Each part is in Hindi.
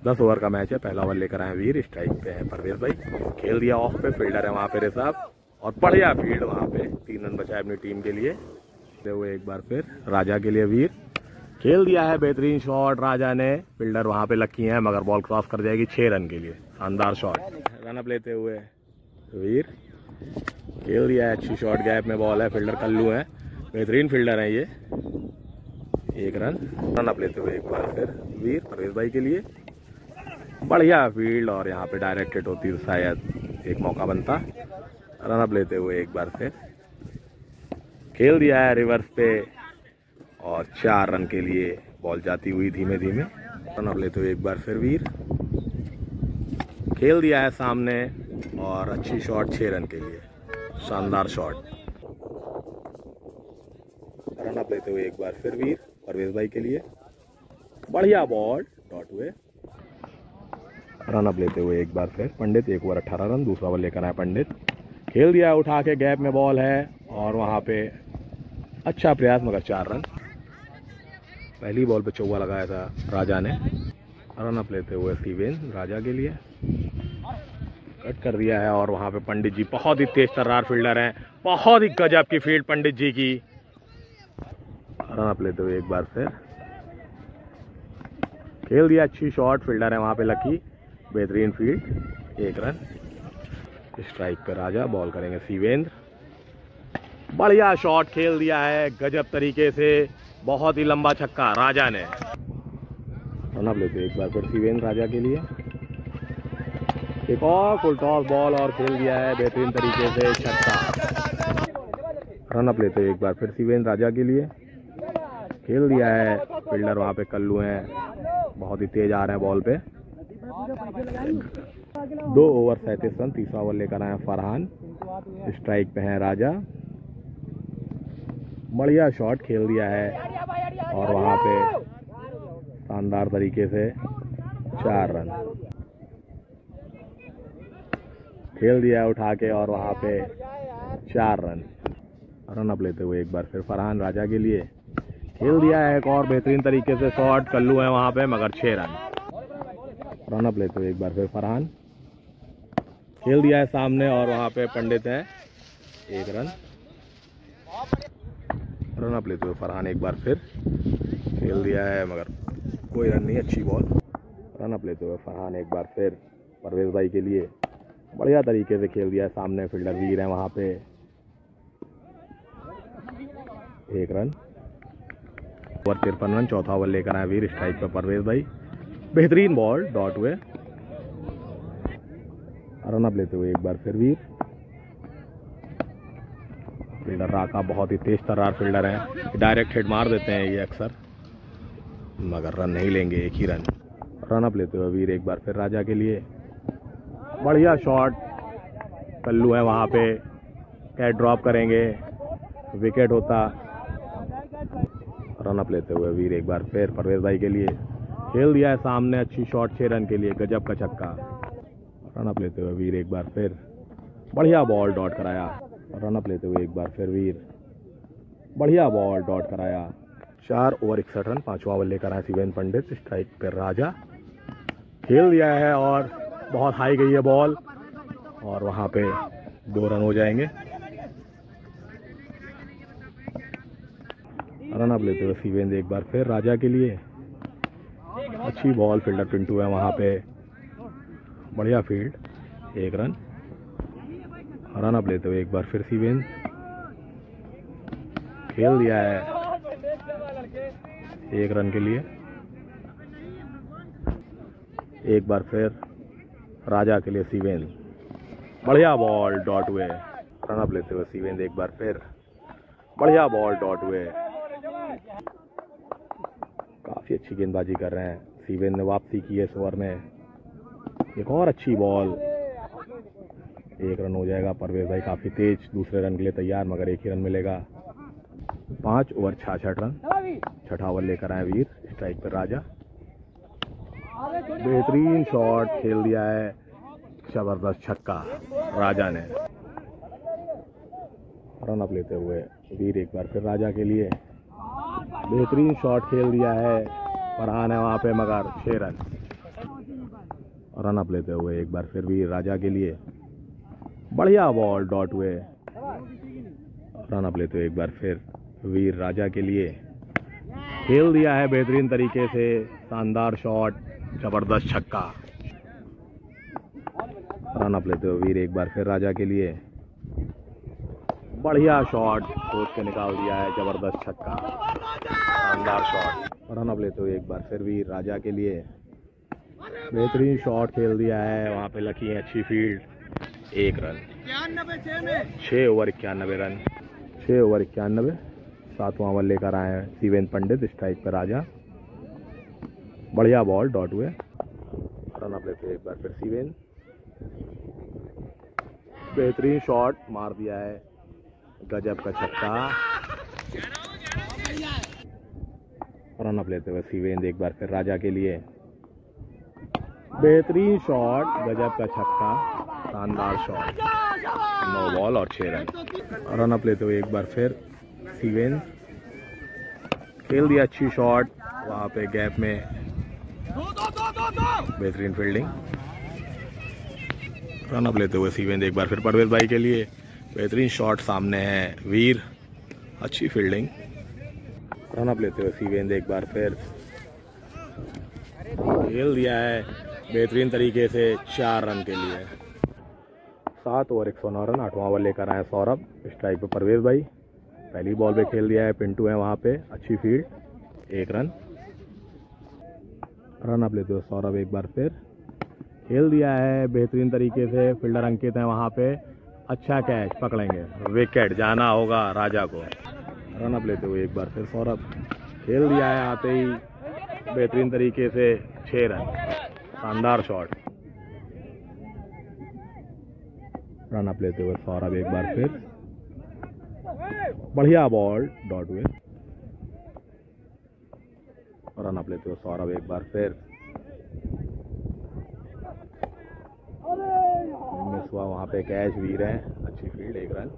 10 ओवर का मैच है। पहला ओवर लेकर आए वीर, स्ट्राइक पे है परवेज भाई, खेल दिया ऑफ पे, फील्डर है वहाँ पे ऋषभ और बढ़िया फील्ड वहाँ पे, 3 रन बचाए अपनी टीम के लिए। हुए एक बार फिर राजा के लिए वीर, खेल दिया है बेहतरीन शॉट राजा ने, फील्डर वहाँ पे लकी है मगर बॉल क्रॉस कर जाएगी 6 रन के लिए, शानदार शॉट। रन अप लेते हुए वीर, खेल दिया है, अच्छी शॉट, गैप में बॉल है, फील्डर कल्लू है, बेहतरीन फील्डर है ये, 1 रन। रन अप लेते हुए एक बार फिर वीर परवेज भाई के लिए, बढ़िया फील्ड और यहाँ पे डायरेक्ट हिट होती तो शायद एक मौका बनता। रन अप लेते हुए एक बार फिर, खेल दिया है रिवर्स पे और 4 रन के लिए बॉल जाती हुई धीमे धीमे। रन अप लेते हुए एक बार फिर वीर, खेल दिया है सामने और अच्छी शॉट 6 रन के लिए, शानदार शॉट। रन अप लेते हुए एक बार फिर वीर परवेज भाई के लिए, बढ़िया बॉल, डॉट हुए। रन अप लेते हुए एक बार फिर पंडित, 1 ओवर 18 रन, दूसरा ओवर लेकर आए पंडित, खेल दिया उठा के, गैप में बॉल है और वहां पे अच्छा प्रयास मगर 4 रन। पहली बॉल पे चौका लगाया था राजा ने। रन अप लेते हुए शिवेंद्र राजा के लिए, कट कर दिया है और वहां पे पंडित जी बहुत ही तेज तर्रार फील्डर हैं, बहुत ही गजब की फील्ड पंडित जी की। रन अप लेते हुए एक बार फिर, खेल दिया, अच्छी शॉट, फील्डर है वहां पे लकी, बेहतरीन फील्ड, 1 रन। स्ट्राइक पे राजा, बॉल करेंगे शिवेंद्र, बढ़िया शॉट खेल दिया है गजब तरीके से, बहुत ही लंबा छक्का राजा ने। रन अप लेते एक बार फिर शिवेंद्र राजा के लिए, एक और फुल टॉस बॉल और खेल दिया है बेहतरीन तरीके से छक्का। रन अप लेते एक बार फिर शिवेंद्र राजा के लिए, खेल दिया है, फील्डर वहां पे कल्लू हैं, बहुत ही तेज आ रहे हैं बॉल पे। 2 ओवर 37 रन, तीसरा ओवर लेकर आए फरहान, स्ट्राइक पे है राजा, बढ़िया शॉट खेल दिया है और वहां पे शानदार तरीके से 4 रन खेल दिया है उठा के और वहां पे 4 रन। रन अप लेते हुए एक बार फिर फरहान राजा के लिए, खेल दिया है एक और बेहतरीन तरीके से शॉट, कल्लू है वहां पे मगर 6 रन। रन अप लेते हुए एक बार फिर फरहान, खेल दिया है सामने और वहां पे पंडित है, 1 रन। रन अप लेते हुए फरहान एक बार फिर, खेल दिया है मगर कोई रन नहीं, अच्छी बॉल। रन अप लेते हुए फरहान एक बार फिर परवेज भाई के लिए, बढ़िया तरीके से खेल दिया है, सामने फील्डर वीर है वहां पे, 1 रन। ओवर 53 रन, चौथा ओवर लेकर आए वीर, स्ट्राइक पर परवेज भाई, बेहतरीन बॉल, डॉट हुए। रन अप लेते हुए एक बार फिर वीर, फील्डर राका बहुत ही तेज तर्रार फील्डर है, डायरेक्ट हिट मार देते हैं ये अक्सर मगर रन नहीं लेंगे, 1 ही रन। रन अप लेते हुए वीर एक बार फिर राजा के लिए, बढ़िया शॉट, कल्लू है वहां पे, कैच ड्रॉप करेंगे, विकेट होता। रन अप लेते हुए वीर एक बार फिर परवेज भाई के लिए, खेल दिया है सामने, अच्छी शॉट, 6 रन के लिए, गजब का छक्का। रन अप लेते हुए वीर एक बार फिर, बढ़िया बॉल, डॉट कराया। रन अप लेते हुए एक बार फिर वीर, बढ़िया बॉल, डॉट कराया। 4 ओवर 61 रन, 5वां ओवर लेकर आए शिवेंद्र पंडित, स्ट्राइक पर राजा, खेल दिया है और बहुत हाई गई है बॉल और वहां पे 2 रन हो जाएंगे। रन अप लेते हुए शिवेंद्र एक बार फिर राजा के लिए, अच्छी बॉल, फील्डर पिंटू है वहां पे, बढ़िया फील्ड, 1 रन। रन अप लेते हुए एक बार फिर शिवेंद्र, खेल दिया है 1 रन के लिए, एक बार फिर राजा के लिए शिवेंद्र, बढ़िया बॉल, डॉट हुए। रन अप लेते हुए शिवेंद्र एक बार फिर, बढ़िया बॉल, डॉट हुए। काफी अच्छी गेंदबाजी कर रहे हैं शिवेंद्र ने, वापसी की है इस ओवर में, एक और अच्छी बॉल, 1 रन हो जाएगा। परवेज भाई काफी तेज, दूसरे रन के लिए तैयार मगर 1 ही रन मिलेगा। 5 ओवर 66 रन, छठा ओवर लेकर आए वीर, स्ट्राइक पर राजा, बेहतरीन शॉट खेल दिया है, जबरदस्त छक्का राजा ने। रन अप लेते हुए वीर एक बार फिर राजा के लिए, बेहतरीन शॉट खेल दिया है, फरहान है वहां पे मगर 6 रन। रन अप लेते हुए एक बार फिर वीर राजा के लिए, बढ़िया बॉल डॉट हुए। रन अप लेते हुए एक बार फिर वीर राजा के लिए, खेल दिया है बेहतरीन तरीके से, शानदार शॉट, जबरदस्त छक्का। रन अप लेते हुए वीर एक बार फिर राजा के लिए, बढ़िया शॉट, सोच के निकाल दिया है, जबरदस्त छक्का, शानदार शॉट। रन अप लेते हुए एक बार फिर वीर राजा के लिए, बेहतरीन शॉट खेल दिया है, वहां पे लकी है अच्छी field, 1 run. 6 over 91 run, 6 over 91। 7वां ओवर लेकर आए हैं शिवेंद्र पंडित, स्ट्राइक पर राजा, बढ़िया बॉल डॉट हुए। रन अप लेते एक बार फिर शिवेंद्र, बेहतरीन शॉट मार दिया है, गजब का छक्का। रन अप लेते हुए शिवेंद्र एक बार फिर राजा के लिए, बेहतरीन शॉट, गजब का छक्का, शानदार शॉट, 9 बॉल और 6 रन। रन अप लेते हुए एक बार फिर शिवेंद्र, खेल दिया अच्छी शॉट, वहां पे गैप में बेहतरीन फील्डिंग। रन अप लेते हुए शिवेंद्र एक बार फिर परवेज भाई के लिए, बेहतरीन शॉट, सामने है वीर, अच्छी फील्डिंग। रन अप लेते हुए शिवेंद्र एक बार फिर, खेल दिया है बेहतरीन तरीके से, 4 रन के लिए। 7 ओवर 109 रन। 8वां ओवर लेकर आए सौरभ, स्ट्राइक पे परवेज भाई, पहली बॉल पे खेल दिया है, पिंटू है वहां पे, अच्छी फील्ड, 1 रन। रन अप लेते हुए सौरभ एक बार फिर, खेल दिया है बेहतरीन तरीके से, फील्डर अंकित है वहां पे, अच्छा कैच, पकड़ेंगे, विकेट, जाना होगा राजा को। रन अप लेते हुए एक बार फिर सौरभ, खेल दिया है आते ही बेहतरीन तरीके से, 6 रन, शानदार शॉट। रन अप लेते हुए सौरभ एक बार फिर, बढ़िया बॉल डॉट हुए। रन अप लेते हुए सौरभ एक बार फिर, मिस हुआ वहां पे कैच, वीर है, अच्छी फील्ड, 1 रन।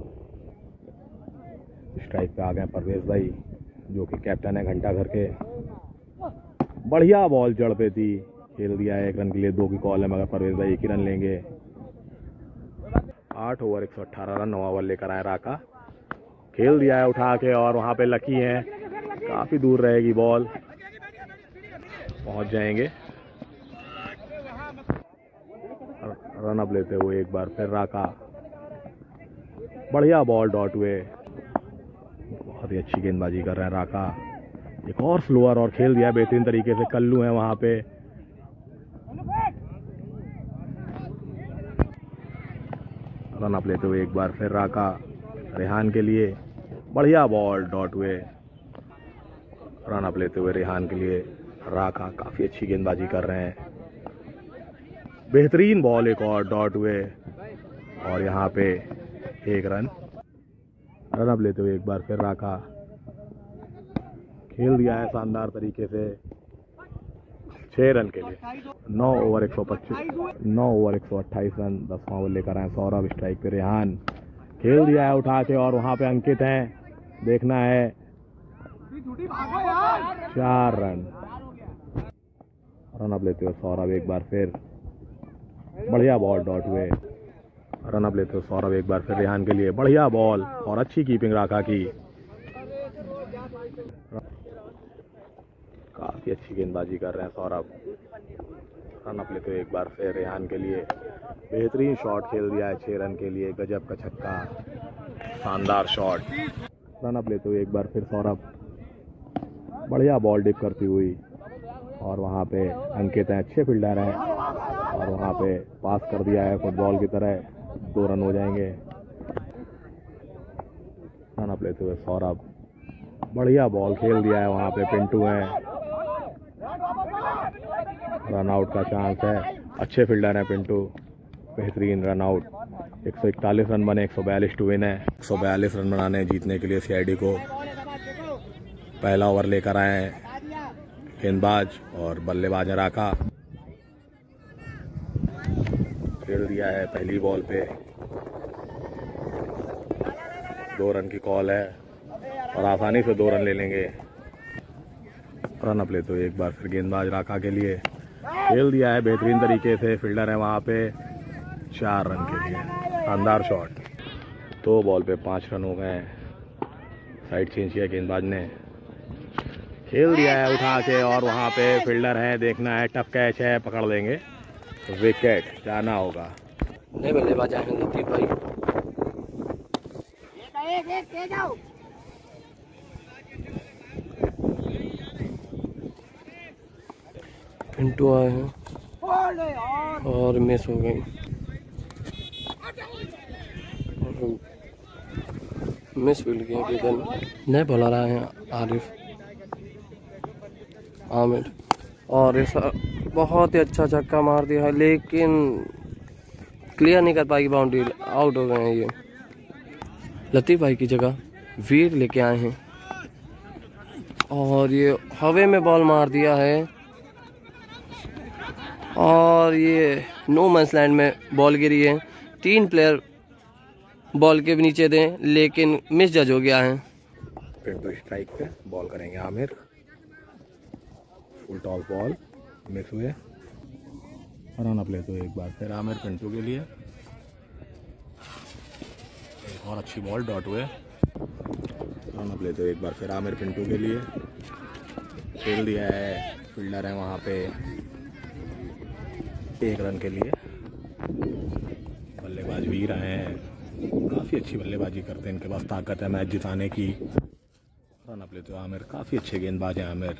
स्ट्राइक पे आ गए परवेज भाई, जो कि कैप्टन है घंटा घर के, बढ़िया बॉल जड़ पे थी, खेल दिया है 1 रन के लिए, 2 की कॉल है, मगर परवेज भाई 1 ही रन लेंगे। 8 ओवर 118 रन। 9वां ओवर लेकर आए राका, खेल दिया है उठा के, और वहां पे लकी है, काफी दूर रहेगी बॉल, पहुंच जाएंगे। रन अप लेते हुए एक बार फिर राका, बढ़िया बॉल डॉट हुए, बहुत ही अच्छी गेंदबाजी कर रहे हैं राका, एक और स्लोअर, और खेल दिया बेहतरीन तरीके से, कल्लू है वहां पे। रन अप लेते हुए एक बार फिर राका, रेहान के लिए, बढ़िया बॉल डॉट हुए। रन अप लेते हुए रेहान के लिए राका, काफी अच्छी गेंदबाजी कर रहे हैं, बेहतरीन बॉल, एक और डॉट हुए, और यहाँ पे 1 रन। रन अप लेते हुए एक बार फिर राका, खेल दिया है शानदार तरीके से, 6 रन के लिए। 9 ओवर 128 रन। 10वां ओवर लेकर आए सौरभ, स्ट्राइक पे रेहान, खेल दिया है उठा के, और वहां पे अंकित हैं, देखना है, 4 रन। रन अप लेते हुए सौरभ एक बार फिर, बढ़िया बॉल डॉट हुए। रन अप लेते हुए सौरभ एक बार फिर रेहान के लिए, बढ़िया बॉल, और अच्छी कीपिंग राका की, काफी अच्छी गेंदबाजी कर रहे हैं सौरभ। रन अप लेते हुए एक बार फिर रेहान के लिए, बेहतरीन शॉट खेल दिया है, 6 रन के लिए, गजब का छक्का, शानदार शॉट। रन अप लेते हुए एक बार फिर सौरभ, बढ़िया बॉल डिप करती हुई, और वहां पे अंकित हैं, अच्छे फील्डर हैं, और वहां पे पास कर दिया है फुटबॉल की तरह, 2 रन हो जाएंगे। रन अप लेते हुए सौरभ, बढ़िया बॉल खेल दिया है, वहां पे पिंटू हैं, रन आउट का चांस है, अच्छे फील्डर हैं पिंटू, बेहतरीन रन आउट। 141 रन बने, 142 टू विन है। 142 रन बनाने जीतने के लिए सीआईडी को पहला ओवर लेकर आए गेंदबाज और बल्लेबाज राका, खेल दिया है पहली बॉल पे, 2 रन की कॉल है, और आसानी से 2 रन ले लेंगे। रन अप लेते हुए एक बार फिर गेंदबाज राका के लिए, खेल दिया है बेहतरीन तरीके से, फील्डर है वहाँ पे 4 रन के लिए, शानदार शॉट। 2 बॉल पे 5 रन हो गए। साइड चेंज किया गेंदबाज ने, खेल दिया है उठा के और वहाँ पे फील्डर है, देखना है, टफ कैच है, पकड़ लेंगे, विकेट, जाना होगा। नए बल्लेबाज आए हैं लतीफ भाई। पिंटू आए हैं और मिस हो गई, मिस फील्ड किया किधर। नए बॉलर आए हैं आरिफ आमिर और ऐसा बहुत ही अच्छा छक्का मार दिया है, लेकिन क्लियर नहीं कर पाएगी बाउंड्री, आउट हो गए हैं ये। लतीफ भाई की जगह वीर लेके आए हैं और ये हवे में बॉल मार दिया है और ये नो मैंस लैंड में बॉल गिरी है। 3 प्लेयर बॉल के नीचे दें, लेकिन मिस जज हो गया है। पिंटू स्ट्राइक पे बॉल करेंगे Aamir, full toss ball, miss हुए, रन अप ले तो एक बार फिर आमिर पिंटू के लिए, एक और अच्छी बॉल, डॉट हुए, रन अप ले तो एक बार फिर आमिर पिंटू के लिए, खेल दिया है, फील्डर है वहाँ पे 1 रन के लिए। बल्लेबाज वीर आए हैं, काफ़ी अच्छी बल्लेबाजी करते हैं, इनके पास ताकत है मैच जिताने की। रन अप ले तो आमिर, काफ़ी अच्छे गेंदबाज हैं आमिर।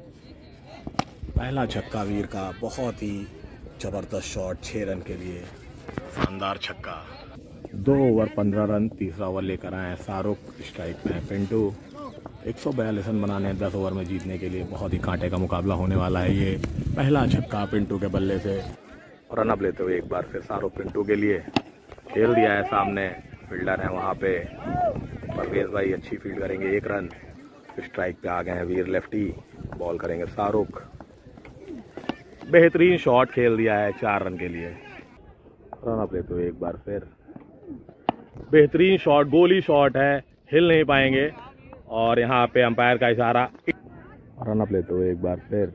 पहला छक्का वीर का, बहुत ही ज़बरदस्त शॉट, 6 रन के लिए, शानदार छक्का। 2 ओवर 15 रन, तीसरा ओवर लेकर आए हैं शाहरुख, स्ट्राइक पे है पिंटू। 142 रन बनाने हैं 10 ओवर में जीतने के लिए, बहुत ही कांटे का मुकाबला होने वाला है ये। पहला छक्का पिंटू के बल्ले से, रन अप लेते हुए एक बार फिर शाहरुख पिंटू के लिए, खेल दिया है, सामने फील्डर है वहाँ पे, परवेज भाई अच्छी फील्ड करेंगे, 1 रन। स्ट्राइक पे आ गए हैं वीर लेफ्टी, बॉल करेंगे शाहरुख, बेहतरीन शॉट खेल दिया है, 4 रन के लिए, रन अप लेते हुए एक बार फिर, बेहतरीन शॉट, गोली शॉट है, हिल नहीं पाएंगे और यहाँ पे अंपायर का इशारा, रन अप लेते हुए एक बार फिर,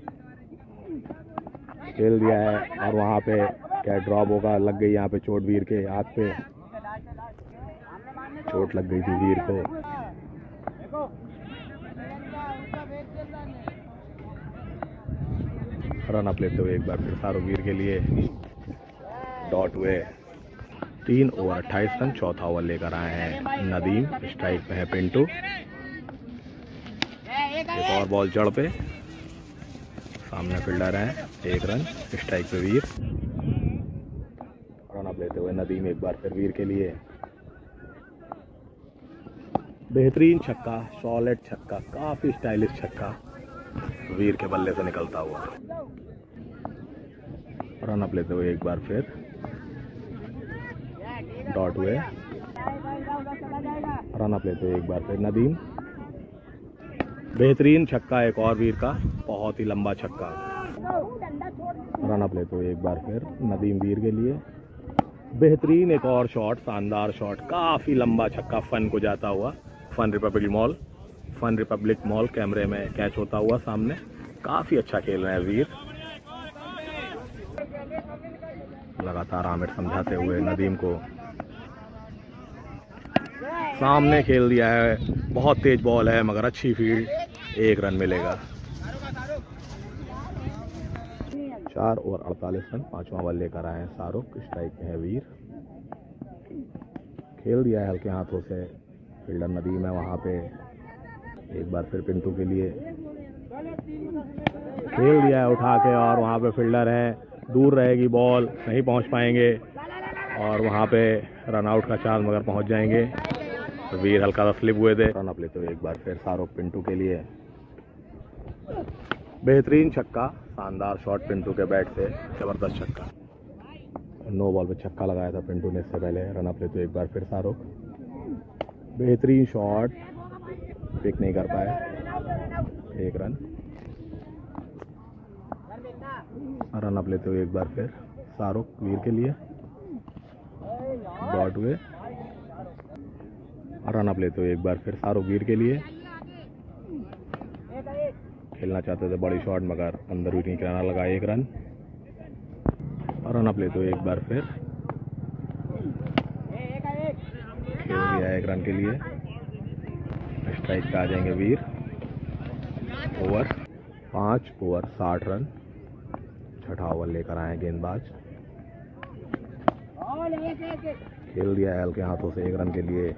खेल दिया है और वहाँ पे क्या ड्रॉप होगा, लग गई यहाँ पे चोट वीर के हाथ पे, चोट लग गई थी वीर को। रन अप लेते हुए एक बार फिर शाहरुख वीर के लिए, डॉट हुए, 3 ओवर 28 रन, चौथा ओवर लेकर आए हैं नदीम, स्ट्राइक पे है पिंटू, एक और बॉल जड़ पे, सामने फील्डर है, 1 रन, स्ट्राइक पे वीर, रन अप लेते हुए नदीम एक बार फिर वीर के लिए, बेहतरीन छक्का, सॉलिड छक्का, काफी स्टाइलिश छक्का वीर के बल्ले से निकलता हुआ, रन अप लेते हुए एक बार फिर, डॉट हुए, रन अप लेते हुए एक बार फिर नदीम, बेहतरीन छक्का एक और वीर का, बहुत ही लंबा छक्का, रन अप लेते हुए एक बार फिर नदीम वीर के लिए, बेहतरीन एक और शॉट, शानदार शॉट, काफ़ी लंबा छक्का, फन को जाता हुआ, फन रिपब्लिक मॉल कैमरे में कैच होता हुआ सामने, काफ़ी अच्छा खेल रहे हैं वीर, लगातार आमिर समझाते हुए नदीम को, सामने खेल दिया है, बहुत तेज बॉल है मगर अच्छी फील्ड, 1 रन मिलेगा। 4 ओवर 48 रन, 5वां ओवर लेकर आए हैं शाहरुख, स्ट्राइक पे है वीर, खेल दिया है हल्के हाथों से, फील्डर नदीम है वहाँ पे, एक बार फिर पिंटू के लिए, खेल दिया है उठा के और वहाँ पे फील्डर है, दूर रहेगी बॉल, नहीं पहुँच पाएंगे और वहाँ पे रन आउट का चांस मगर पहुँच जाएंगे, तो वीर हल्का सा स्लिप हुए थे, रन अप लेते हुए एक बार फिर शाहरुख पिंटू के लिए, बेहतरीन छक्का, शानदार शॉट पिंटू के बैट से, जबरदस्त छक्का, 9 बॉल पे छक्का लगाया था पिंटू ने इससे पहले, रन अप लेते हुए एक बार फिर शाहरुख, बेहतरीन शॉट, पिक नहीं कर पाए, 1 रन, रन अप लेते हुए एक बार फिर शाहरुख वीर के लिए, डॉट हुए, रन अप लेते हुए एक बार फिर शाहरुख वीर के लिए, खेलना चाहते थे बड़ी शॉट मगर अंदर विकेट किनारा लगा, 1 रन, रन अप लेते हुए एक बार फिर खेल दिया 1 रन के लिए। स्ट्राइक पे आ जाएंगे वीर। Over 5 over 60 run. छठा ओवर लेकर आए गेंदबाज। खेल दिया है हल्के हाथों से 1 रन के लिए।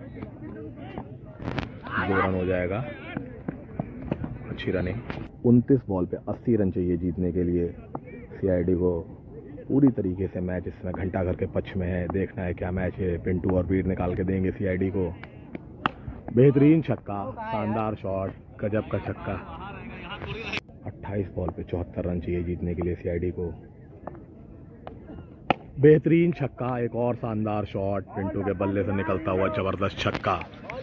2 रन हो जाएगा। अच्छी रनिंग। 29 बॉल पे 80 रन चाहिए जीतने के लिए सीआईडी को। पूरी तरीके से मैच इसमें घंटा घर के पक्ष में है। देखना है क्या मैच है। पिंटू और वीर निकाल के देंगे सीआईडी को। बेहतरीन छक्का, शानदार शॉट, गजब का छक्का। 28 बॉल पे 74 रन चाहिए जीतने के लिए सीआईडी को। बेहतरीन छक्का, एक और शानदार शॉट, पिंटू के बल्ले से निकलता हुआ जबरदस्त छक्का।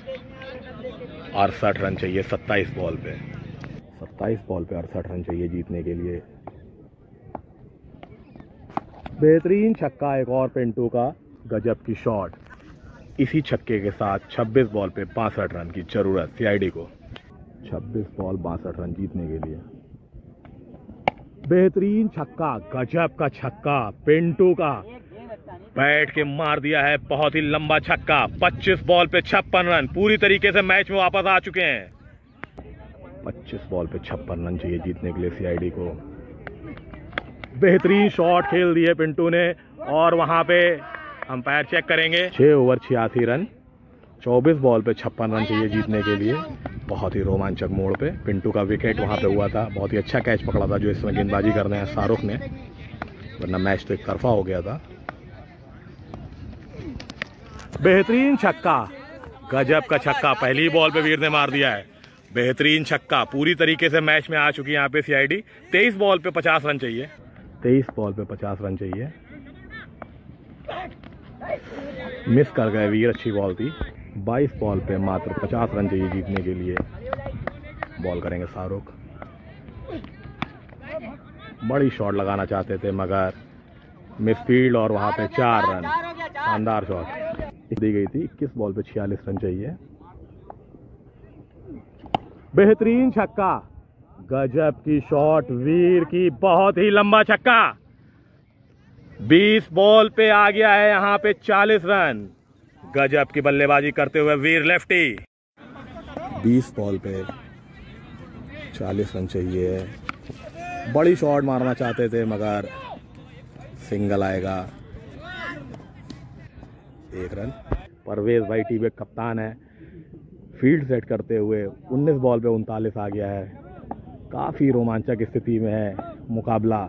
68 रन चाहिए 27 बॉल पे। 27 बॉल पे 68 रन चाहिए जीतने के लिए। बेहतरीन छक्का, एक और पिंटू का, गजब की शॉट। इसी छक्के के साथ 26 बॉल पे 62 रन की जरूरत सीआईडी को। 26 बॉल 62 रन जीतने के लिए। बेहतरीन छक्का, गजब का छक्का, पिंटू का बैठ के मार दिया है बहुत ही लंबा छक्का। 25 बॉल पे 56 रन। पूरी तरीके से मैच में वापस आ चुके हैं। 25 बॉल पे 56 रन चाहिए जीतने के लिए सीआईडी को। बेहतरीन शॉट खेल दिए पिंटू ने और वहां पे अंपायर चेक करेंगे। 6 ओवर 86 रन। 24 बॉल पे 56 रन चाहिए जीतने के लिए। बहुत ही रोमांचक मोड़ पे पिंटू का विकेट वहां पे हुआ था। बहुत ही अच्छा कैच पकड़ा था जो इसमें गेंदबाजी करने हैं शाहरुख ने, वरना मैच तो एक तरफा हो गया था। बेहतरीन छक्का, गजब का छक्का, पहली बॉल पे वीर ने मार दिया है। बेहतरीन छक्का। पूरी तरीके से मैच में आ चुकी है यहाँ पे सीआईडी। 23 बॉल पे 50 रन चाहिए। 23 बॉल पे 50 रन चाहिए। मिस कर गए वीर, अच्छी बॉल थी। 22 बॉल पे मात्र 50 रन चाहिए जीतने के लिए। बॉल करेंगे शाहरुख। बड़ी शॉट लगाना चाहते थे मगर मिस फील्ड और वहां पे 4 रन। शानदार शॉट दी गई थी। 21 बॉल पे 46 रन चाहिए। बेहतरीन छक्का, गजब की शॉट वीर की, बहुत ही लंबा छक्का। 20 बॉल पे आ गया है यहाँ पे 40 रन। गजब की बल्लेबाजी करते हुए वीर लेफ्टी। 20 बॉल पे 40 रन चाहिए। बड़ी शॉट मारना चाहते थे मगर सिंगल आएगा। 1 रन। परवेज भाई टीम कप्तान है। फील्ड सेट करते हुए 19 बॉल पे 39 आ गया है। काफी रोमांचक स्थिति में है मुकाबला।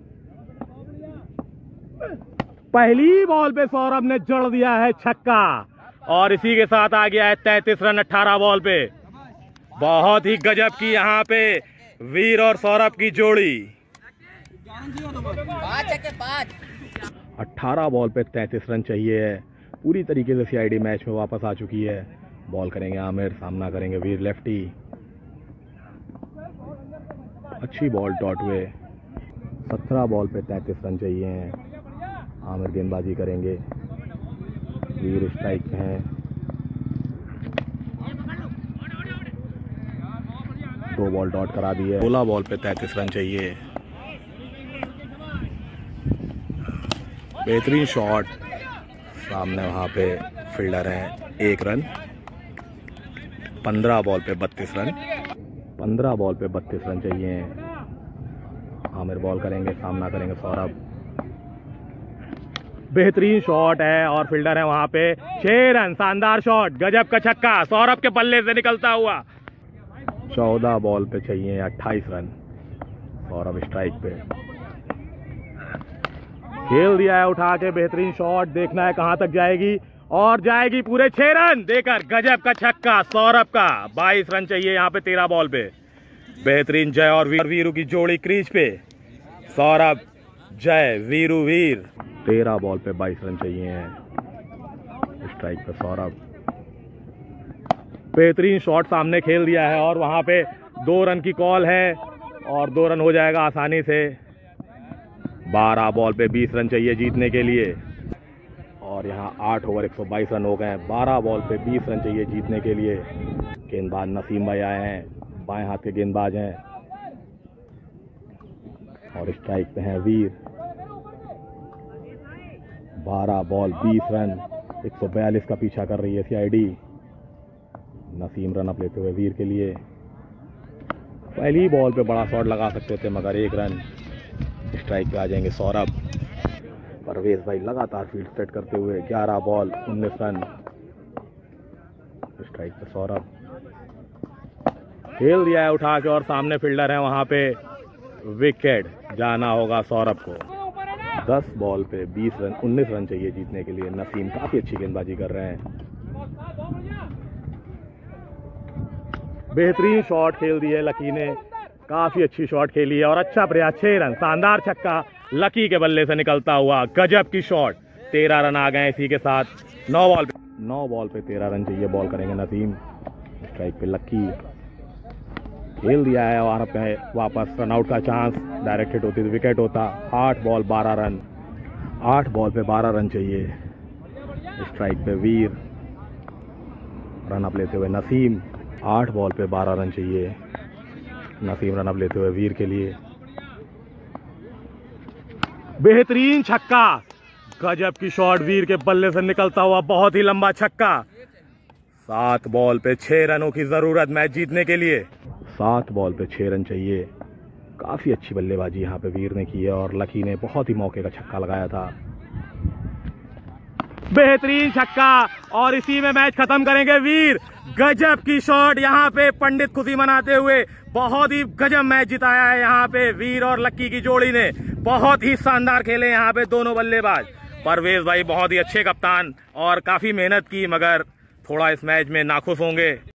पहली बॉल पे सौरभ ने जड़ दिया है छक्का और इसी के साथ आ गया है 33 रन 18 बॉल पे। बहुत ही गजब की यहाँ पे वीर और सौरभ की जोड़ी। 18 बॉल पे 33 रन चाहिए। पूरी तरीके से सीआईडी मैच में वापस आ चुकी है। बॉल करेंगे आमिर, सामना करेंगे वीर लेफ्टी। अच्छी बॉल डॉट हुए। 17 बॉल पे 33 रन चाहिए। आमिर गेंदबाजी करेंगे। वीर स्ट्राइक पे हैं। 2 बॉल डॉट करा दी है। 16 बॉल पे 33 रन चाहिए। बेहतरीन शॉट। सामने वहां पे फील्डर हैं। 1 रन। 15 बॉल पे 32 रन। 15 बॉल पे 32 रन चाहिए। आमिर बॉल करेंगे, सामना करेंगे सौरभ। बेहतरीन शॉट है और फील्डर है वहां पे। 6 रन। शानदार शॉट, गजब का छक्का, सौरभ के बल्ले से निकलता हुआ। 14 बॉल पे चाहिए 28 रन। सौरभ स्ट्राइक पे खेल दिया है उठा के। बेहतरीन शॉट, देखना है कहां तक जाएगी और जाएगी पूरे 6 रन देकर। गजब का छक्का सौरभ का। 22 रन चाहिए यहाँ पे 13 बॉल पे। बेहतरीन जय और वीरू की जोड़ी क्रीज पे। सौरभ जय, वीरू वीर। 13 बॉल पे 22 रन चाहिए। स्ट्राइक पे सौरभ। बेहतरीन शॉट सामने खेल दिया है और वहां पे 2 रन की कॉल है और 2 रन हो जाएगा आसानी से। 12 बॉल पे 20 रन चाहिए जीतने के लिए और यहाँ 8 ओवर 122 रन हो गए हैं। 12 बॉल पे 20 रन चाहिए जीतने के लिए। गेंदबाज नसीम भाई आए हैं, बाएं हाथ के गेंदबाज हैं और स्ट्राइक पे हैं वीर। 12 बॉल 20 रन, 142 का पीछा कर रही है सीआईडी। नसीम रन अप लेते हुए वीर के लिए। पहली बॉल पे बड़ा शॉट लगा सकते थे मगर 1 रन। स्ट्राइक पे आ जाएंगे सौरभ। परवेज भाई लगातार फील्ड सेट करते हुए 11 बॉल 19 रन। स्ट्राइक पे सौरभ खेल दिया है उठा के और सामने फील्डर है वहां पे। विकेट जाना होगा सौरभ को। 10 बॉल पे 20 रन 19 रन चाहिए जीतने के लिए। नसीम काफी अच्छी गेंदबाजी कर रहे हैं। बेहतरीन शॉट खेल दी है लकी ने, काफी अच्छी शॉट खेली है और अच्छा प्रयास। 6 रन, शानदार छक्का लकी के बल्ले से निकलता हुआ, गजब की शॉट। 13 रन आ गए इसी के साथ। 9 बॉल पे 13 रन चाहिए। बॉल करेंगे नसीम। स्ट्राइक पे लकी खेल दिया है और पे वापस रनआउट का चांस। डायरेक्ट हिट होती तो विकेट होता। 8 बॉल 12 रन। 8 बॉल पे 12 रन चाहिए। स्ट्राइक पे वीर। रन अप लेते हुए नसीम। 8 बॉल पे 12 रन चाहिए। नसीम रन अप लेते हुए वीर के लिए। बेहतरीन छक्का, गजब की शॉट वीर के बल्ले से निकलता हुआ, बहुत ही लंबा छक्का। 7 बॉल पे 6 रनों की जरूरत मैच जीतने के लिए। 7 बॉल पे 6 रन चाहिए। काफी अच्छी बल्लेबाजी यहाँ पे वीर ने की है और लकी ने बहुत ही मौके का छक्का लगाया था। बेहतरीन छक्का और इसी में मैच खत्म करेंगे वीर। गजब की शॉट यहाँ पे पंडित खुशी मनाते हुए। बहुत ही गजब मैच जिताया है यहाँ पे वीर और लक्की की जोड़ी ने। बहुत ही शानदार खेले यहाँ पे दोनों बल्लेबाज। परवेज भाई बहुत ही अच्छे कप्तान और काफी मेहनत की मगर थोड़ा इस मैच में नाखुश होंगे।